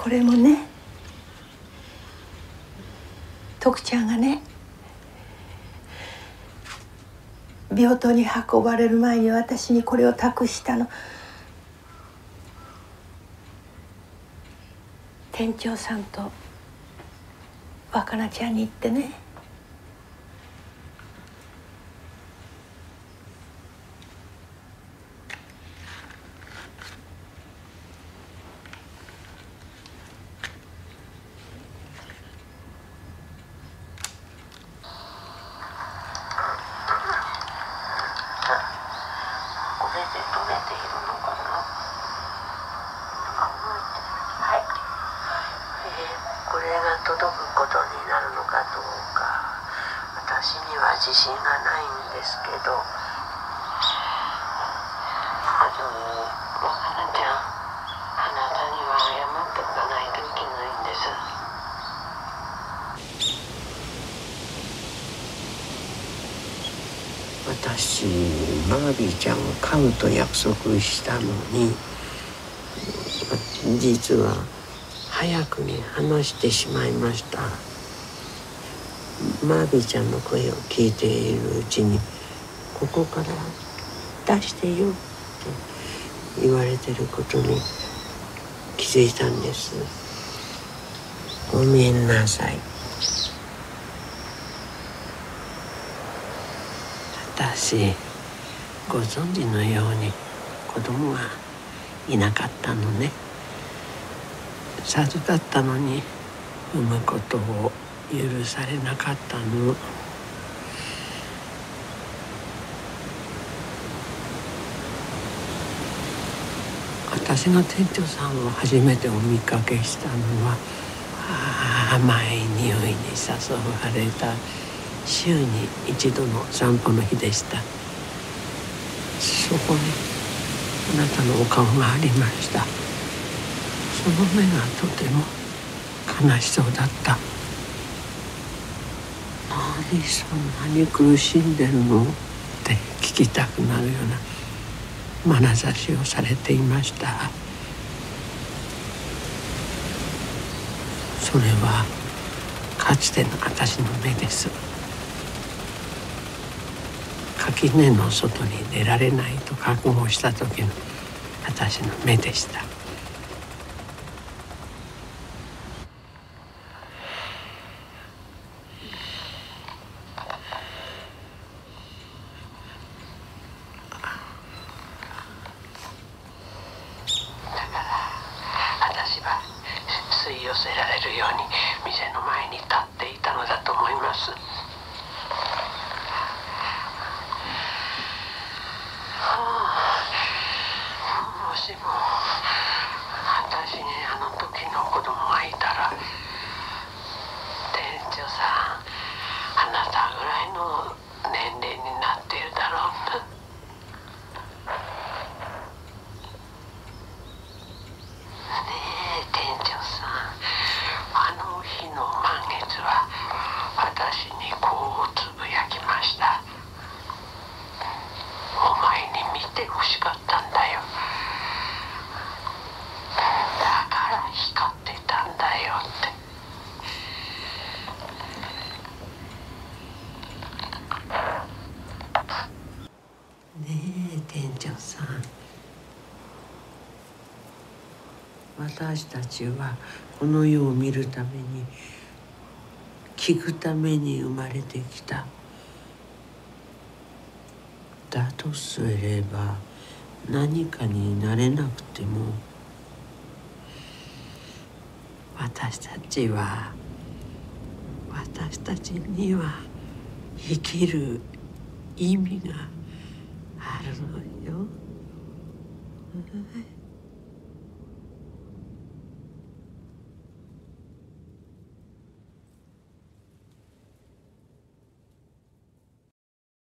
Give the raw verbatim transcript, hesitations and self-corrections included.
これもね、徳ちゃんがね病棟に運ばれる前に私にこれを託したの。店長さんと若菜ちゃんに言ってね、 届くことになるのかどうか私には自信がないんですけど、あの若菜ちゃん、あなたには謝っておかないといけないんです。私マービーちゃんを飼うと約束したのに、実は早くに話してしまいました。マービーちゃんの声を聞いているうちに、ここから出してよって言われてることに気づいたんです。ごめんなさい。私、ご存知のように子供がいなかったのね。授かったのに産むことを許されなかったの。私が店長さんを初めてお見かけしたのは、甘い匂いに誘われた週に一度の散歩の日でした。そこにあなたのお顔がありました。その目がとても悲しそうだった。何そんなに苦しんでるのって聞きたくなるような眼差しをされていました。それはかつての私の目です。垣根の外に出られないと覚悟した時の私の目でした。吸い寄せられるように店の前に立っていたのだと思います。もしも私にあの時の子供がいたら、店長さん、あなたぐらいの年齢になっているだろうな。私にこうつぶやきました。お前に見てほしかったんだよ。だから光ってたんだよって。ねえ店長さん、私たちはこの世を見るために、聞くために生まれてきた。だとすれば何かになれなくても、私たちは私たちには生きる意味があるのよ。